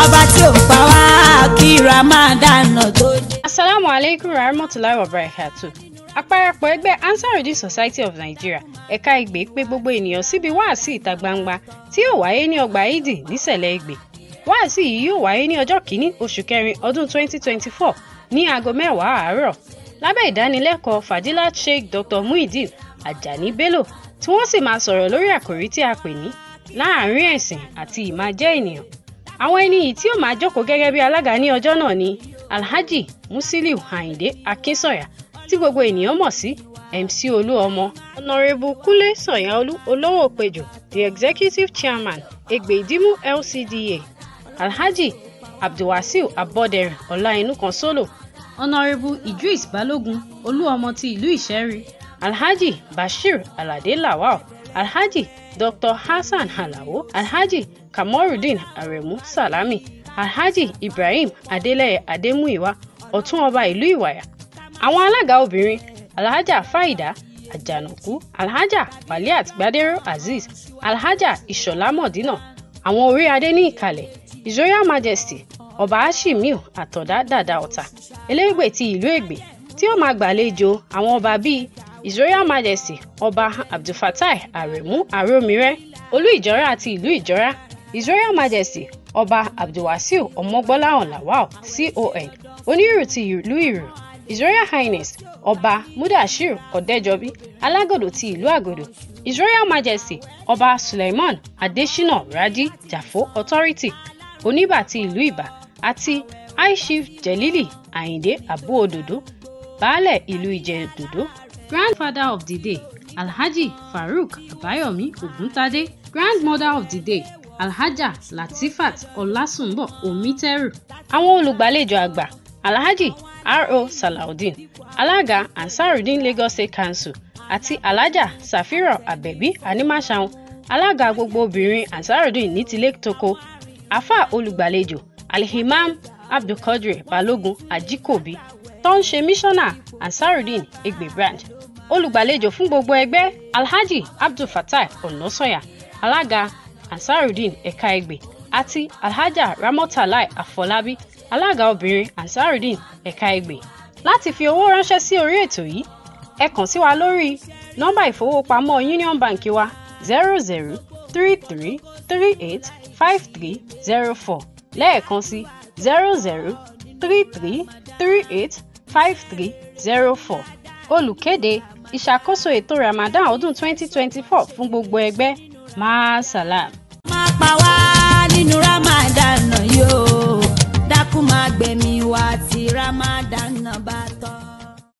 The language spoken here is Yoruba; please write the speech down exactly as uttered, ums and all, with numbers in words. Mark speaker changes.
Speaker 1: ọba tí ò pa wá kí Ramadan tó dé.
Speaker 2: Assalamu alaikum warahmatullahi wabarakatuh. Àparapọ̀ ẹgbẹ́ Ansar-Ud-Deen Society of Nigeria ẹ̀ka Egbe pè gbogbo ènìyàn síbi wáàsí ìta gbangba tí yóò wáyé ní ọgbà Ìdí nísẹ̀lẹ̀ Egbe. Wáàsí yìí yóò wáyé ní ọjọ́ kìíní oṣù kẹrin ọdún twenty twenty-four ní aago mẹ́wàá àárọ̀ lábẹ́ ìdánilẹ́kọ̀ọ́ Fadilat Sheikh Doctor Muideen Ajani Bello tí wọ́n sì máa sọ̀rọ̀ lórí àkòrí tí a pè ní láàárín ẹ̀sìn àti ìmájẹ́ ènìyàn. Àwọn ẹni yìí tí ó máa jókòó gẹ́gẹ́ bí alága ní ọjọ́ náà ni Alhaji Musiliu Ayinde Akinsanya tí gbogbo ènìyàn mọ̀ sí M C Olúọmọ, Honorable Kúnlé Sanyaolu Olówópejo, the Executive Chairman Egbe Idimu L C D A, Alhaji Abdulwasiu Abọ́dẹrìn Ọláinú Konsolo, Honorable Idris Balogun Olúọmọ ti ìlú Ìṣẹ́rí, Alhaji Bashir Alade Lawal, Alhaji Doctor Hassan Alao, Alhaji Kamorudeen Aremu Salami, Alhaji Ibrahim Adeleye Ademuyiwa, Ọ̀tún ọba ìlú Ìwàyà. Àwọn alága obìnrin Alhaja Faida Ajanaku, Alhaja Waliat Gbadero Azeez, Alhaja Ìṣọ̀lá Mọ̀dínà. Àwọn orí adé ní ìkàlẹ̀ His Royal Majesty Ọba Hashimiu Àtọ̀dá Dàda Ọ̀tà Elégbe ti ìlú Egbe tí ó máa gbàlejò àwọn ọba bíi His Royal Majesty Ọba Abdulfatai Aremu Aromire Olú Ìjọra àti ìlú Ìjọra, His Royal Majesty Ọba Abdulwasiu Ọmọgbọ́láhàn Lawal C O N Onírù ti ìlú Ìrù, His Royal Highness Ọba Mudashiru Ọ̀dẹ́jọbí Alágòdò ti ìlú Àgòdò, His Royal Majesty Ọba Suleiman Adesina Raji Jafo Authority Oníbà ti ìlú Ìbà àti High Chief Jelili Ayinde Abu Ododo Baálẹ̀ ìlú Ìjẹ̀dòdó. Grandfather of the day Alhaji Farouk Abayomi Oguntade, Grandmother of the day Alhaja Latifat Ọlásùnbọ̀ Omiteru. Àwọn olùgbàlejò àgbà Alhaji R O Salaudeen, alága Ansar-Ud-Deen Lagos State Council àti Alhaja Safira Abebi Animashaun, alága gbogbo obìnrin Ansar-Ud-Deen ní tilé toko. Àfà olùgbàlejò Al-Imam Abdulkadir Balogun Ajikobi tó ń ṣe mísọ́nà Ansar-Ud-Deen Egbe branch. Olùgbàlejò fún gbogbo ẹgbẹ́ Alhaji Abdulfatai Onosanya, alága Ansar-Ud-Deen ẹ̀ka Egbe àti Alhaja Ramotalai Afolabi, alága obìnrin Ansar-Ud-Deen ẹ̀ka Egbe. Láti fi owó ránṣẹ́ sí orí ètò yìí, ẹ kàn sí wa lórí nọ́mbà ìfowópamọ́ Union Bank wa zero zero three three three eight five three zero four lẹ́ẹ̀kan sí zero zero three three three eight five three zero four. Olùkéde ìṣàkóso ètò Ramadan ọdún twenty twenty-four fún gbogbo ẹgbẹ́. Máa sàlám.
Speaker 1: Má pa wá nínú Ramadan yóò dákun má gbẹ̀mí wa tí Ramadan bá tán.